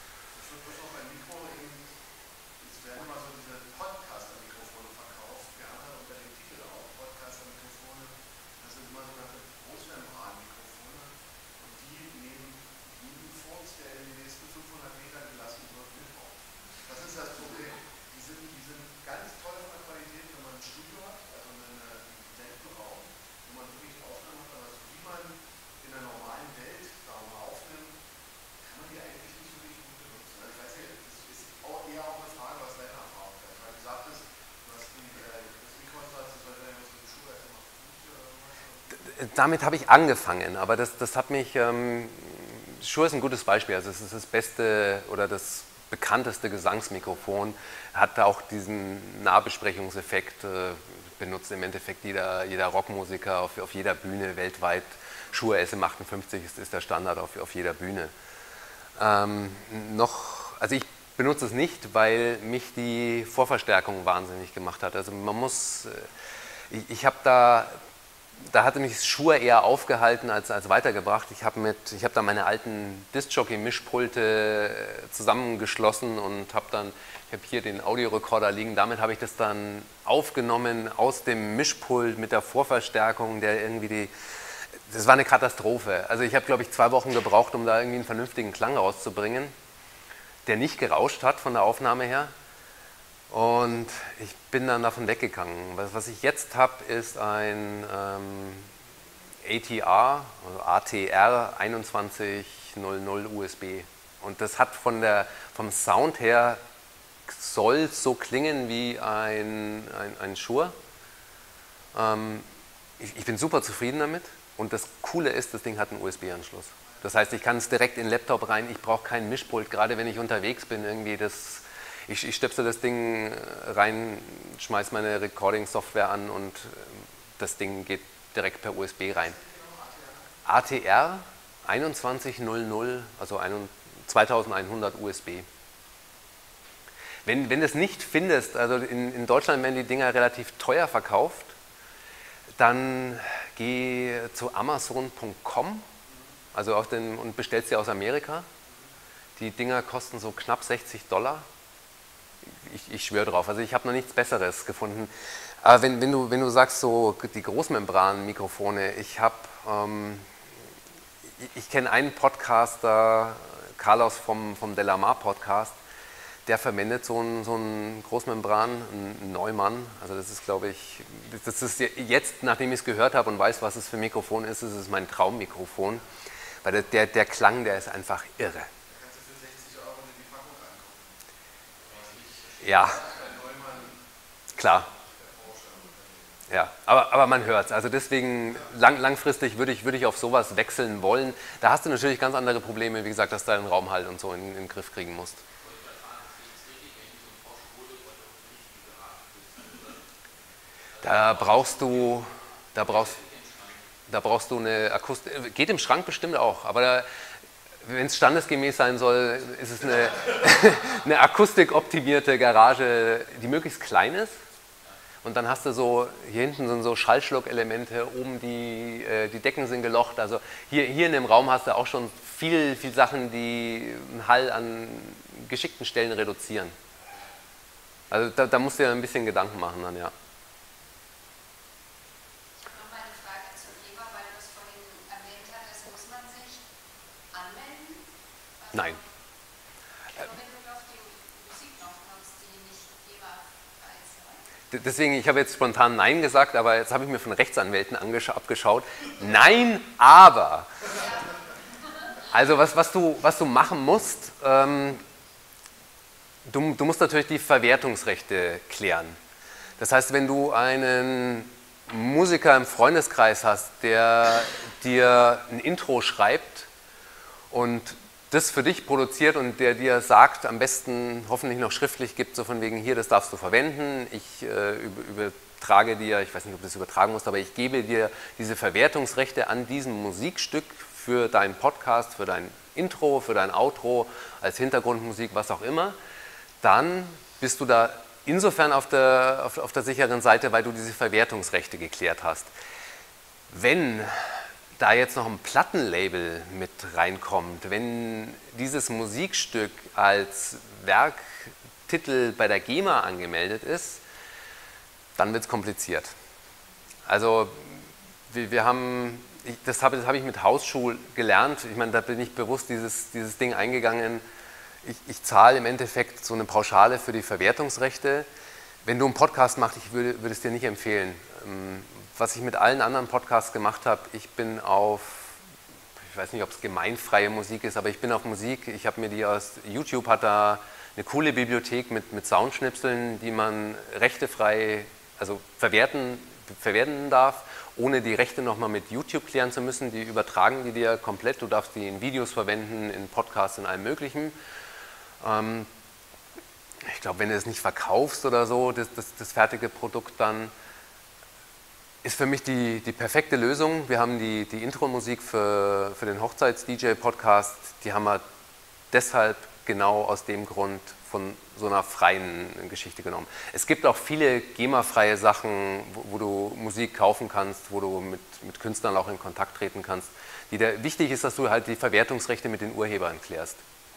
A: damit habe ich angefangen, aber das, das hat mich, ähm, Shure ist ein gutes Beispiel, also es ist das beste oder das bekannteste Gesangsmikrofon, hat auch diesen Nahbesprechungseffekt, äh, benutzt im Endeffekt jeder, jeder Rockmusiker auf, auf jeder Bühne weltweit. Shure S M achtundfünfzig ist, ist der Standard auf, auf jeder Bühne. Ähm, noch, also ich benutze es nicht, weil mich die Vorverstärkung wahnsinnig gemacht hat. Also man muss, ich, ich habe da, da hatte mich Shure eher aufgehalten als, als weitergebracht. Ich habe hab da meine alten Disc-Jockey-Mischpulte zusammengeschlossen und habe dann, ich habe hier den Audiorekorder liegen, damit habe ich das dann aufgenommen aus dem Mischpult mit der Vorverstärkung, der irgendwie die, das war eine Katastrophe. Also ich habe, glaube ich, zwei Wochen gebraucht, um da irgendwie einen vernünftigen Klang rauszubringen, der nicht gerauscht hat von der Aufnahme her. Und ich bin dann davon weggegangen. Was, was ich jetzt habe, ist ein ähm, A T R, also A T R einundzwanzig null null U S B. Und das hat von der, vom Sound her, soll so klingen wie ein, ein, ein Shure. Ähm, ich, ich bin super zufrieden damit. Und das Coole ist, das Ding hat einen U S B-Anschluss. Das heißt, ich kann es direkt in den Laptop rein, ich brauche kein Mischpult, gerade wenn ich unterwegs bin, irgendwie das, ich, ich stöpsel das Ding rein, schmeiße meine Recording-Software an und das Ding geht direkt per U S B rein. A T R einundzwanzig null null, also zweitausendeinhundert U S B. Wenn, wenn du es nicht findest, also in, in Deutschland werden die Dinger relativ teuer verkauft, dann geh zu amazon punkt com, also auf den, und bestellst sie aus Amerika. Die Dinger kosten so knapp sechzig Dollar. Ich, ich schwöre drauf, also ich habe noch nichts Besseres gefunden. Aber wenn, wenn, du, wenn du sagst, so die Großmembran-Mikrofone, ich habe, ähm, ich, ich kenne einen Podcaster, Carlos vom, vom Delamar Podcast, der verwendet so einen, so einen Großmembran, einen Neumann. Also das ist, glaube ich, das ist jetzt, nachdem ich es gehört habe und weiß, was es für ein Mikrofon ist, ist es mein Traummikrofon. Weil der, der, der Klang, der ist einfach irre. Da kannst du für sechzig Euro in die Packung angucken. Ja, klar. Ja, aber, aber man hört es. Also deswegen lang, langfristig würde ich, würde ich auf sowas wechseln wollen. Da hast du natürlich ganz andere Probleme, wie gesagt, dass du deinen Raumhalt und so in, in den Griff kriegen musst. Da brauchst du, da brauchst, da brauchst du eine Akustik, geht im Schrank bestimmt auch, aber wenn es standesgemäß sein soll, ist es eine, eine akustikoptimierte Garage, die möglichst klein ist. Und dann hast du so, hier hinten sind so Schallschluckelemente, oben die, äh, die Decken sind gelocht. Also hier, hier in dem Raum hast du auch schon viel, viel Sachen, die einen Hall an geschickten Stellen reduzieren. Also da, da musst du dir ein bisschen Gedanken machen dann, ja.
B: Noch mal eine Frage zur GEMA, weil du es vorhin erwähnt hattest, muss man sich anmelden? Also
A: Nein. Deswegen, ich habe jetzt spontan Nein gesagt, aber jetzt habe ich mir von Rechtsanwälten abgeschaut. Nein, aber. Also was, was, du, was du machen musst, ähm, du, du musst natürlich die Verwertungsrechte klären. Das heißt, wenn du einen Musiker im Freundeskreis hast, der dir ein Intro schreibt und das für dich produziert und der dir sagt, am besten hoffentlich noch schriftlich gibt, so von wegen hier, das darfst du verwenden, ich äh, übertrage dir, ich weiß nicht, ob du das übertragen musst, aber ich gebe dir diese Verwertungsrechte an diesem Musikstück für deinen Podcast, für dein Intro, für dein Outro, als Hintergrundmusik, was auch immer, dann bist du da insofern auf der, auf, auf der sicheren Seite, weil du diese Verwertungsrechte geklärt hast. Wenn da jetzt noch ein Plattenlabel mit reinkommt, wenn dieses Musikstück als Werktitel bei der GEMA angemeldet ist, dann wird es kompliziert. Also wir, wir haben, ich, das habe das hab ich mit Hausschuh gelernt, ich meine, da bin ich bewusst dieses, dieses Ding eingegangen, ich, ich zahle im Endeffekt so eine Pauschale für die Verwertungsrechte. Wenn du einen Podcast machst, ich würde, würde es dir nicht empfehlen. Was ich mit allen anderen Podcasts gemacht habe, ich bin auf, ich weiß nicht, ob es gemeinfreie Musik ist, aber ich bin auf Musik, ich habe mir die aus, YouTube hat da eine coole Bibliothek mit, mit Soundschnipseln, die man rechtefrei, also verwerten, verwerten darf, ohne die Rechte nochmal mit YouTube klären zu müssen, die übertragen die dir komplett, du darfst die in Videos verwenden, in Podcasts, in allem möglichen. Ähm, ich glaube, wenn du es nicht verkaufst oder so, das, das, das fertige Produkt dann, ist für mich die, die perfekte Lösung. Wir haben die, die Intro-Musik für, für den Hochzeits-D J-Podcast, die haben wir deshalb genau aus dem Grund von so einer freien Geschichte genommen. Es gibt auch viele GEMA-freie Sachen, wo, wo du Musik kaufen kannst, wo du mit, mit Künstlern auch in Kontakt treten kannst. Die der, wichtig ist, dass du halt die Verwertungsrechte mit den Urhebern klärst.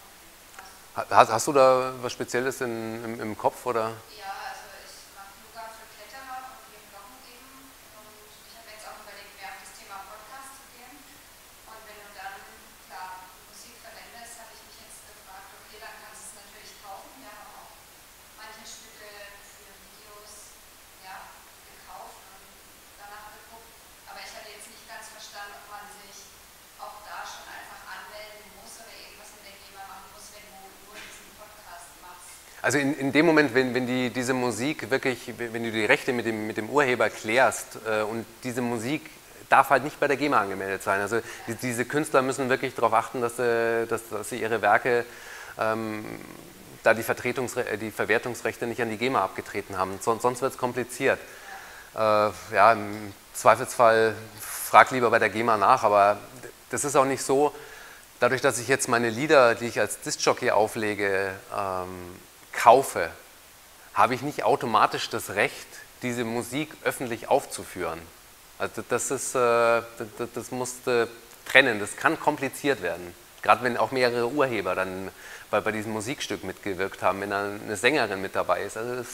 A: Hast, hast du da was Spezielles in, im, im Kopf, oder?
B: Ja, also ich mache Yoga für Kletterer und wir bloggen eben. Und ich habe jetzt auch überlegt, mehr auf das Thema Podcast zu gehen. Und wenn du dann, klar, Musik verwendest, habe ich mich jetzt gefragt, okay, dann kannst du es natürlich kaufen. Wir haben auch manche Stücke für Videos ja, gekauft und danach geguckt. Aber ich hatte jetzt nicht ganz verstanden, ob man sich auch da schon einfach anmelden muss oder irgendwas mit der GEMA machen muss, wenn du nur diesen Podcast machst.
A: Also in, in dem Moment, wenn, wenn die, diese Musik wirklich, wenn du die Rechte mit dem, mit dem Urheber klärst äh, und diese Musik darf halt nicht bei der GEMA angemeldet sein. Also die, diese Künstler müssen wirklich darauf achten, dass, äh, dass, dass sie ihre Werke, ähm, da die, Vertretungsre die Verwertungsrechte nicht an die GEMA abgetreten haben. Son sonst wird es kompliziert. Äh, ja, im Zweifelsfall frag lieber bei der GEMA nach, aber das ist auch nicht so, dadurch, dass ich jetzt meine Lieder, die ich als Diskjockey auflege, ähm, kaufe, habe ich nicht automatisch das Recht, diese Musik öffentlich aufzuführen. Also das ist, äh, das, das musst du trennen, das kann kompliziert werden. Gerade wenn auch mehrere Urheber dann bei, bei diesem Musikstück mitgewirkt haben, wenn da eine Sängerin mit dabei ist. Also das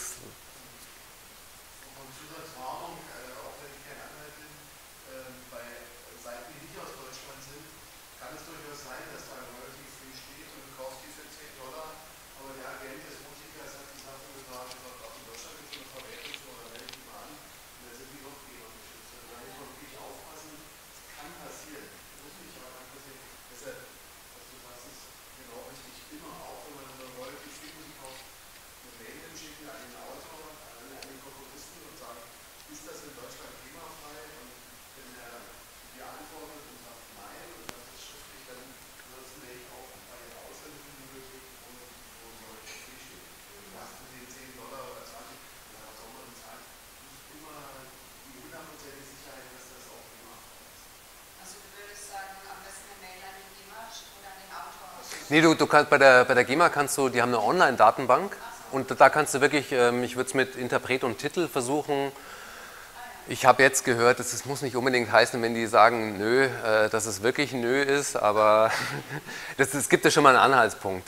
A: Nee, du, du kannst bei der, bei der GEMA kannst du, die haben eine Online-Datenbank und da kannst du wirklich, ähm, ich würde es mit Interpret und Titel versuchen. Ich habe jetzt gehört, es muss nicht unbedingt heißen, wenn die sagen nö, äh, dass es wirklich nö ist, aber es gibt ja schon mal einen Anhaltspunkt.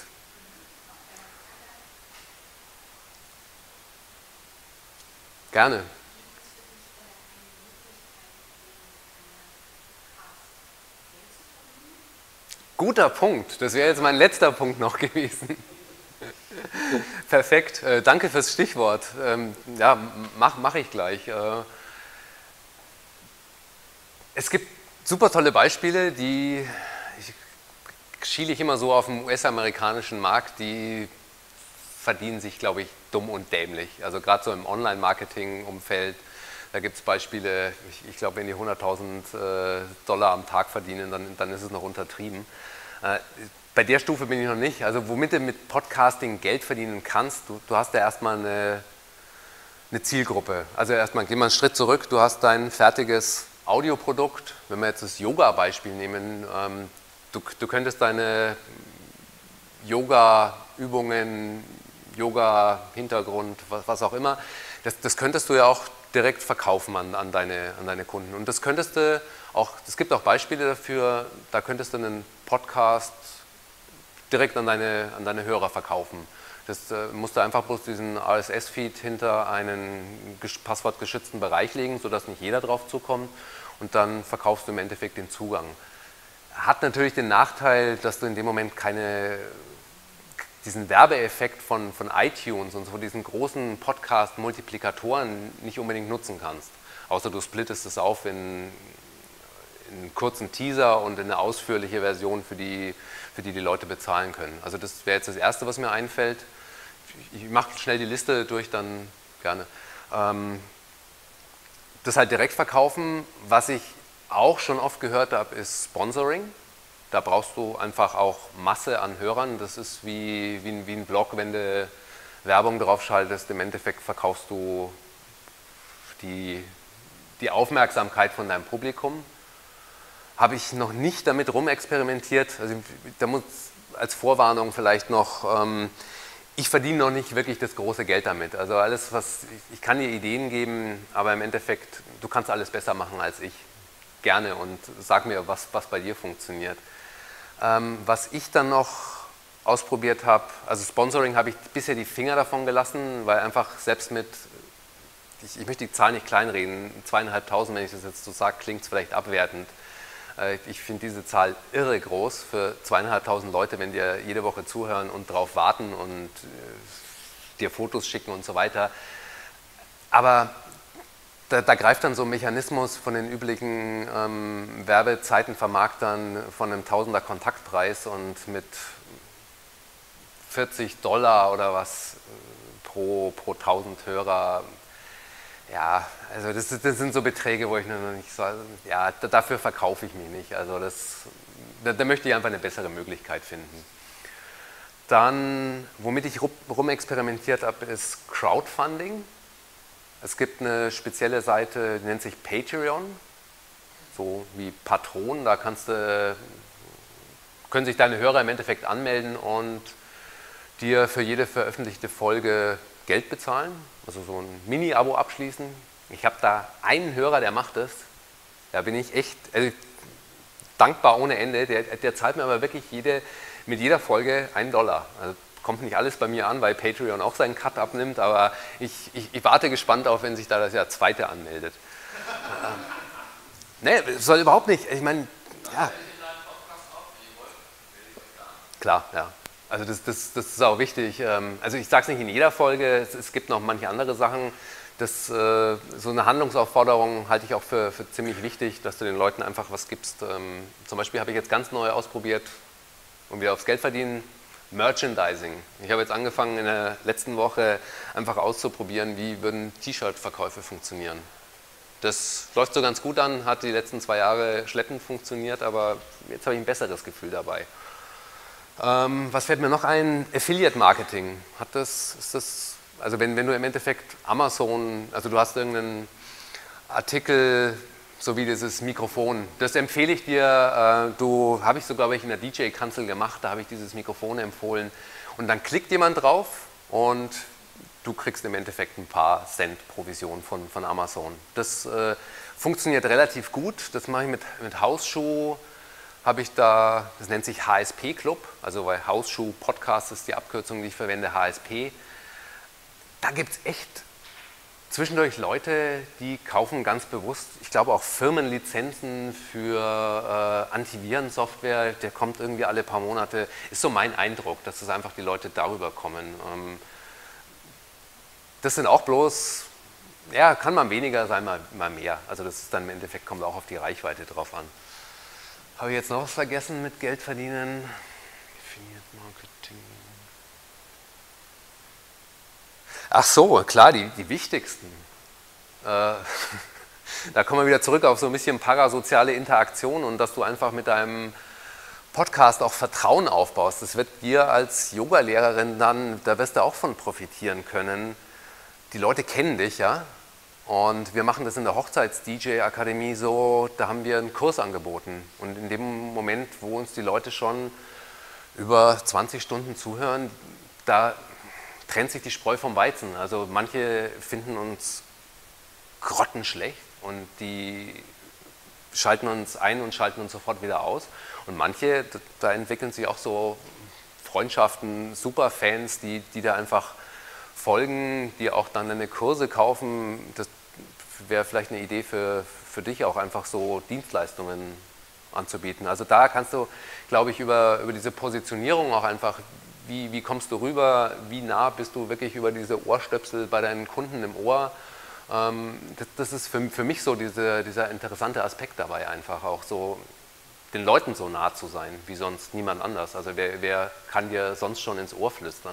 A: Gerne. Guter Punkt. Das wäre jetzt mein letzter Punkt noch gewesen. Perfekt. Äh, danke fürs Stichwort. Ähm, ja, mache mach ich gleich. Äh, es gibt super tolle Beispiele, die ich, schiele ich immer so auf dem U S-amerikanischen Markt, die verdienen sich, glaube ich, dumm und dämlich. Also gerade so im Online-Marketing-Umfeld, da gibt es Beispiele, ich, ich glaube, wenn die hunderttausend äh, Dollar am Tag verdienen, dann, dann ist es noch untertrieben. Äh, bei der Stufe bin ich noch nicht. Also womit du mit Podcasting Geld verdienen kannst, du, du hast ja erstmal eine, eine Zielgruppe. Also erstmal, geh mal einen Schritt zurück, du hast dein fertiges Audioprodukt. Wenn wir jetzt das Yoga-Beispiel nehmen, ähm, du, du könntest deine Yoga-Übungen, Yoga-Hintergrund, was, was auch immer, das, das könntest du ja auch direkt verkaufen an, an, deine, an deine Kunden. Und das könntest du auch, es gibt auch Beispiele dafür, da könntest du einen Podcast direkt an deine, an deine Hörer verkaufen. Das äh, musst du einfach bloß diesen R S S-Feed hinter einen passwortgeschützten Bereich legen, sodass nicht jeder drauf zukommt und dann verkaufst du im Endeffekt den Zugang. Hat natürlich den Nachteil, dass du in dem Moment keine, diesen Werbeeffekt von, von iTunes und so diesen großen Podcast-Multiplikatoren nicht unbedingt nutzen kannst. Außer du splittest es auf in, in einen kurzen Teaser und in eine ausführliche Version, für die, für die die Leute bezahlen können. Also das wäre jetzt das Erste, was mir einfällt. Ich mache schnell die Liste durch, dann gerne. Ähm, das halt direkt verkaufen, was ich auch schon oft gehört habe, ist Sponsoring. Da brauchst du einfach auch Masse an Hörern. Das ist wie, wie, wie ein Blog, wenn du Werbung drauf schaltest. Im Endeffekt verkaufst du die, die Aufmerksamkeit von deinem Publikum. Habe ich noch nicht damit rumexperimentiert. Also, da muss als Vorwarnung vielleicht noch, ähm, ich verdiene noch nicht wirklich das große Geld damit. Also alles, was, ich kann dir Ideen geben, aber im Endeffekt, du kannst alles besser machen als ich. Gerne und sag mir, was, was bei dir funktioniert. Ähm, was ich dann noch ausprobiert habe, also Sponsoring habe ich bisher die Finger davon gelassen, weil einfach selbst mit, ich, ich möchte die Zahl nicht kleinreden, zweieinhalbtausend, wenn ich das jetzt so sage, klingt es vielleicht abwertend. Äh, ich finde diese Zahl irre groß für zweieinhalbtausend Leute, wenn dir jede Woche zuhören und drauf warten und äh, dir Fotos schicken und so weiter. Aber Da, da greift dann so ein Mechanismus von den üblichen ähm, Werbezeitenvermarktern von einem Tausender Kontaktpreis und mit vierzig Dollar oder was pro, pro tausend Hörer. Ja, also das, das sind so Beträge, wo ich noch nicht so, ja, dafür verkaufe ich mich nicht. Also das, da, da möchte ich einfach eine bessere Möglichkeit finden. Dann, womit ich rumexperimentiert habe, ist Crowdfunding. Es gibt eine spezielle Seite, die nennt sich Patreon, so wie Patron. Da kannst du, können sich deine Hörer im Endeffekt anmelden und dir für jede veröffentlichte Folge Geld bezahlen, also so ein Mini-Abo abschließen. Ich habe da einen Hörer, der macht das. Da bin ich echt also dankbar ohne Ende. Der, der zahlt mir aber wirklich jede, mit jeder Folge einen Dollar. Also kommt nicht alles bei mir an, weil Patreon auch seinen Cut abnimmt, aber ich, ich, ich warte gespannt auf, wenn sich da das ja zweite anmeldet. Ne, soll überhaupt nicht. Ich meine, ja. Klar, ja. Also das, das, das ist auch wichtig. Also ich sage es nicht in jeder Folge, es, es gibt noch manche andere Sachen. Das, so eine Handlungsaufforderung halte ich auch für, für ziemlich wichtig, dass du den Leuten einfach was gibst. Zum Beispiel habe ich jetzt ganz neu ausprobiert, um wieder aufs Geld verdienen, Merchandising. Ich habe jetzt angefangen in der letzten Woche einfach auszuprobieren, wie würden T-Shirt-Verkäufe funktionieren. Das läuft so ganz gut an, hat die letzten zwei Jahre schleppend funktioniert, aber jetzt habe ich ein besseres Gefühl dabei. Ähm, was fällt mir noch ein? Affiliate-Marketing. Hat das, ist das, also wenn, wenn du im Endeffekt Amazon, also du hast irgendeinen Artikel so wie dieses Mikrofon. Das empfehle ich dir, äh, du habe ich sogar welche in der D J-Kanzel gemacht, da habe ich dieses Mikrofon empfohlen. Und dann klickt jemand drauf und du kriegst im Endeffekt ein paar Cent Provision von, von Amazon. Das äh, funktioniert relativ gut, das mache ich mit, mit Hausschuh, habe ich da, das nennt sich H S P Club, also bei Hausschuh Podcast ist die Abkürzung, die ich verwende, H S P. Da gibt es echt zwischendurch Leute, die kaufen ganz bewusst, ich glaube auch Firmenlizenzen für äh, Antivirensoftware, der kommt irgendwie alle paar Monate, ist so mein Eindruck, dass es einfach die Leute darüber kommen. Ähm, das sind auch bloß, ja, kann man weniger sein, mal, mal mehr. Also das ist dann im Endeffekt, kommt auch auf die Reichweite drauf an. Habe ich jetzt noch was vergessen mit Geld verdienen? Definiert Marketing. Ach so, klar, die, die wichtigsten. Äh, da kommen wir wieder zurück auf so ein bisschen parasoziale Interaktion und dass du einfach mit deinem Podcast auch Vertrauen aufbaust. Das wird dir als Yoga-Lehrerin dann, da wirst du auch von profitieren können. Die Leute kennen dich, ja. Und wir machen das in der Hochzeits-D J-Akademie so, da haben wir einen Kurs angeboten. Und in dem Moment, wo uns die Leute schon über zwanzig Stunden zuhören, da trennt sich die Spreu vom Weizen. Also manche finden uns grottenschlecht und die schalten uns ein und schalten uns sofort wieder aus. Und manche, da entwickeln sich auch so Freundschaften, Superfans, die, die da einfach folgen, die auch dann eine Kurse kaufen. Das wäre vielleicht eine Idee für, für dich, auch einfach so Dienstleistungen anzubieten. Also da kannst du, glaube ich, über, über diese Positionierung auch einfach, wie, wie kommst du rüber, wie nah bist du wirklich über diese Ohrstöpsel bei deinen Kunden im Ohr. Ähm, das, das ist für, für mich so diese, dieser interessante Aspekt dabei, einfach auch so den Leuten so nah zu sein, wie sonst niemand anders. Also wer, wer kann dir sonst schon ins Ohr flüstern?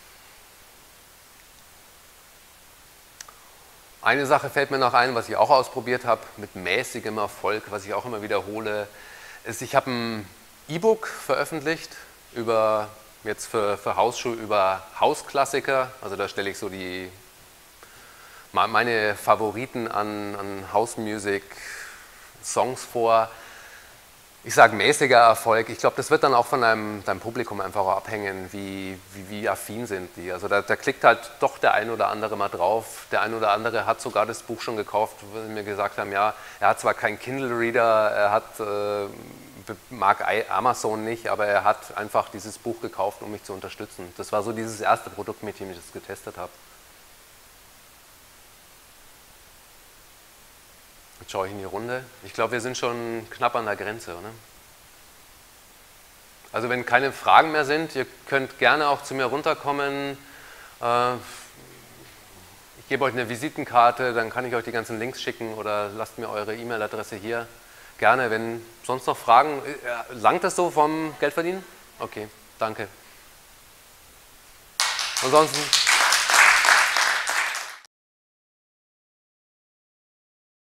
A: Eine Sache fällt mir noch ein, was ich auch ausprobiert habe, mit mäßigem Erfolg, was ich auch immer wiederhole, ist, ich habe ein E-Book veröffentlicht über, jetzt für, für Hausschuh über Hausklassiker. Also da stelle ich so die, meine Favoriten an, an House Music Songs vor. Ich sage mäßiger Erfolg. Ich glaube, das wird dann auch von deinem, deinem Publikum einfach auch abhängen, wie, wie, wie affin sind die. Also da, da klickt halt doch der ein oder andere mal drauf. Der ein oder andere hat sogar das Buch schon gekauft, wo sie mir gesagt haben, ja, er hat zwar keinen Kindle-Reader, er hat, äh, mag Amazon nicht, aber er hat einfach dieses Buch gekauft, um mich zu unterstützen. Das war so dieses erste Produkt, mit dem ich das getestet habe. Jetzt schaue ich in die Runde. Ich glaube, wir sind schon knapp an der Grenze, oder? Also wenn keine Fragen mehr sind, ihr könnt gerne auch zu mir runterkommen. Ich gebe euch eine Visitenkarte, dann kann ich euch die ganzen Links schicken oder lasst mir eure E-Mail-Adresse hier. Gerne, wenn sonst noch Fragen, langt das so vom Geldverdienen? Okay, danke. Ansonsten